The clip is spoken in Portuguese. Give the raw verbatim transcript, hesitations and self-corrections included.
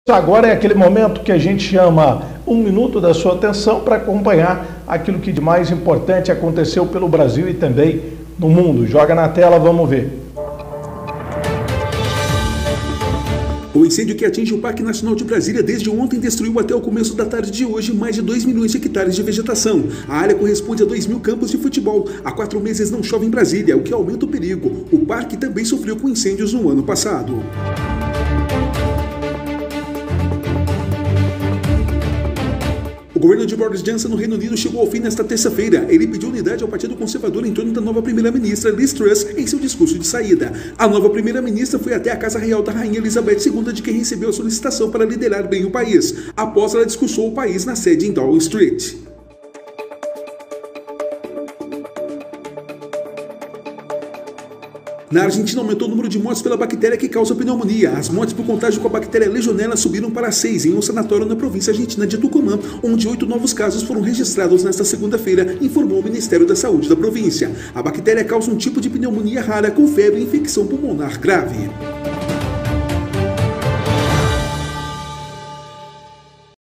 Agora é aquele momento que a gente chama um minuto da sua atenção para acompanhar aquilo que de mais importante aconteceu pelo Brasil e também no mundo. Joga na tela, vamos ver. O incêndio que atinge o Parque Nacional de Brasília desde ontem destruiu até o começo da tarde de hoje mais de dois milhões de hectares de vegetação. A área corresponde a dois mil campos de futebol. Há quatro meses não chove em Brasília, o que aumenta o perigo. O parque também sofreu com incêndios no ano passado. O governo de Boris Johnson no Reino Unido chegou ao fim nesta terça-feira. Ele pediu unidade ao Partido Conservador em torno da nova primeira-ministra Liz Truss em seu discurso de saída. A nova primeira-ministra foi até a Casa Real da Rainha Elizabeth segunda, de quem recebeu a solicitação para liderar bem o país. Após, ela discursou o país na sede em Downing Street. Na Argentina aumentou o número de mortes pela bactéria que causa pneumonia. As mortes por contágio com a bactéria Legionella subiram para seis em um sanatório na província argentina de Tucumã, onde oito novos casos foram registrados nesta segunda-feira, informou o Ministério da Saúde da província. A bactéria causa um tipo de pneumonia rara com febre e infecção pulmonar grave.